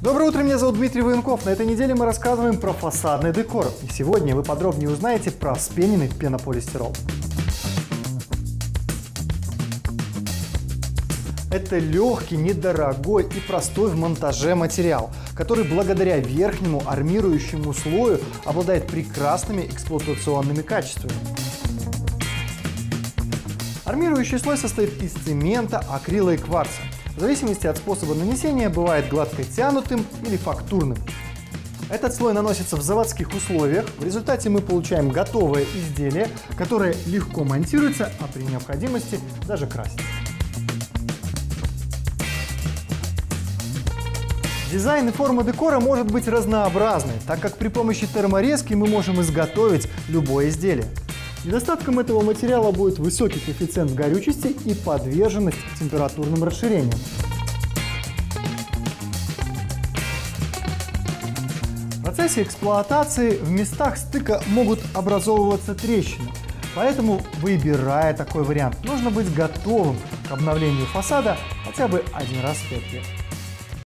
Доброе утро, меня зовут Дмитрий Военков. На этой неделе мы рассказываем про фасадный декор. И сегодня вы подробнее узнаете про вспененный пенополистирол. Это легкий, недорогой и простой в монтаже материал, который благодаря верхнему армирующему слою обладает прекрасными эксплуатационными качествами. Армирующий слой состоит из цемента, акрила и кварца. В зависимости от способа нанесения бывает гладко тянутым или фактурным. Этот слой наносится в заводских условиях. В результате мы получаем готовое изделие, которое легко монтируется, а при необходимости даже красится. Дизайн и форма декора может быть разнообразной, так как при помощи терморезки мы можем изготовить любое изделие. Недостатком этого материала будет высокий коэффициент горючести и подверженность температурным расширениям. В процессе эксплуатации в местах стыка могут образовываться трещины, поэтому, выбирая такой вариант, нужно быть готовым к обновлению фасада хотя бы один раз в 5 лет.